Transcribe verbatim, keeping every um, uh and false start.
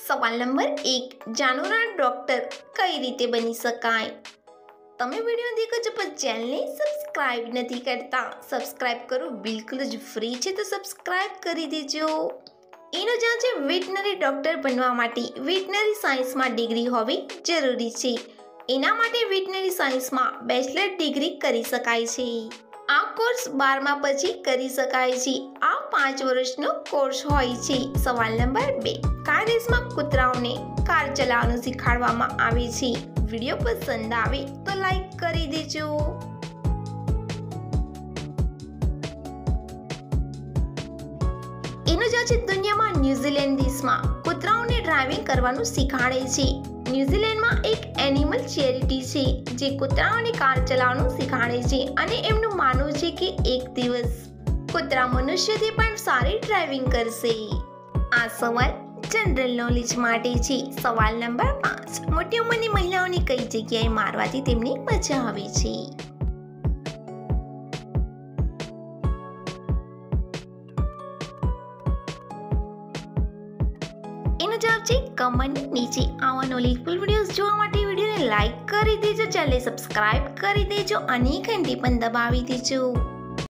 સવાલ નંબર એક, જાનુના ડોક્ટર કઈ રીતે બની શકાય? તમે વિડીયો દેખો છો પણ ચેનલને સબસ્ક્રાઇબ નથી કરતા. સબસ્ક્રાઇબ કરવું બિલકુલ જ ફ્રી છે, તો સબસ્ક્રાઇબ કરી દેજો. એનો જવાબ છે વેટનરી ડોક્ટર બનવા માટે વેટનરી સાયન્સમાં ડિગ્રી હોવી જરૂરી છે. એના માટે વેટનરી સાયન્સમાં બેચલર ડિગ્રી કરી શકાય છે. આ કોર્સ બારમા પછી કરી શકાય છે. આ પાંચ વર્ષનો કોર્સ હોય છે. સવાલ નંબર બે, કયા દેશમાં કૂતરાઓને કાર ચલાવવાનું શીખવાડવામાં આવે છે? વિડીયો પસંદ આવે તો લાઈક કરી દેજો. એનો જવાબ છે દુનિયામાં ન્યુઝીલેન્ડ દેશમાં કૂતરાઓને ડ્રાઇવિંગ કરવાનું શીખવાડે છે. ન્યુઝીલેન્ડમાં એક એનિમલ ચેરિટી છે જે કૂતરાઓને કાર ચલાવવાનું શીખવાડે છે અને એમનું માનવું છે કે એક દિવસ કૂતરા મનુષ્યથી પણ સારી ડ્રાઇવિંગ કરશે. આ સવાલ જનરલ નોલેજ માટે છે. સવાલ નંબર પાંચ, મોટી ઉંમરની મહિલાઓને કઈ જગ્યાએ મારવાથી તેમને મજા આવે છે? એનો જવાબ છે કમરની નીચે. આવા નોલેજફુલ વિડીયોઝ જોવા માટે વિડીયોને લાઈક કરી દેજો, ચેનલને સબસ્ક્રાઇબ કરી દેજો અને ઘંટી પણ દબાવી દેજો.